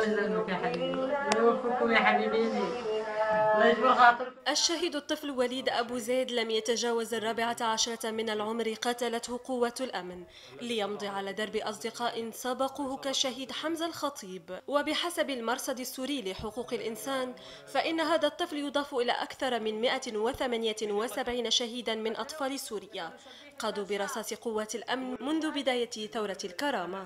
يسلمك يا حبيبي ويوفقكم يا حبيبي. الله يجبر خاطرك. الشهيد الطفل وليد أبو زيد لم يتجاوز 14 من العمر قتلته قوة الأمن ليمضي على درب أصدقاء سبقوه كالشهيد حمزة الخطيب. وبحسب المرصد السوري لحقوق الإنسان فإن هذا الطفل يضاف إلى أكثر من 178 شهيدا من أطفال سوريا قادوا برصاص قوة الأمن منذ بداية ثورة الكرامة.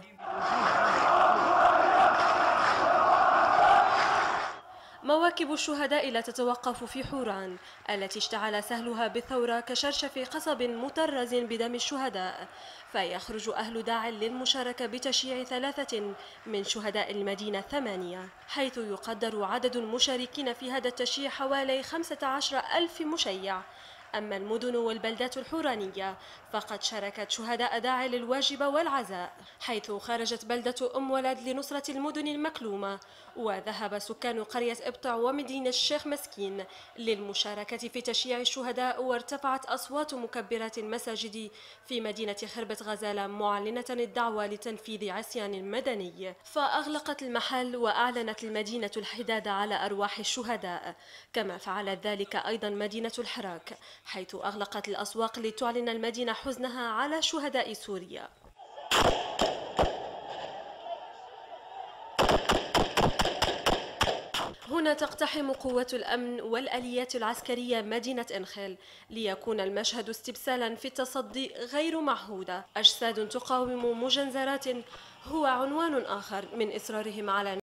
مواكب الشهداء لا تتوقف في حوران التي اشتعل سهلها بالثورة كشرشف قصب مطرز بدم الشهداء، فيخرج أهل داع للمشاركة بتشييع 3 من شهداء المدينة 8، حيث يقدر عدد المشاركين في هذا التشييع حوالي 15,000 مشيع. أما المدن والبلدات الحورانية فقد شاركت شهداء داعي للواجب والعزاء، حيث خرجت بلدة أم ولد لنصرة المدن المكلومة، وذهب سكان قرية إبطع ومدينة الشيخ مسكين للمشاركة في تشييع الشهداء، وارتفعت أصوات مكبرات المساجد في مدينة خربة غزالة معلنة الدعوة لتنفيذ عصيان مدني. فأغلقت المحل وأعلنت المدينة الحداد على أرواح الشهداء، كما فعلت ذلك أيضا مدينة الحراك، حيث أغلقت الأسواق لتعلن المدينة حزنها على شهداء سوريا. هنا تقتحم قوة الأمن والآليات العسكرية مدينة إنخيل ليكون المشهد استبسالا في التصدي غير معهودة. أجساد تقاوم مجنزرات هو عنوان آخر من إصرارهم على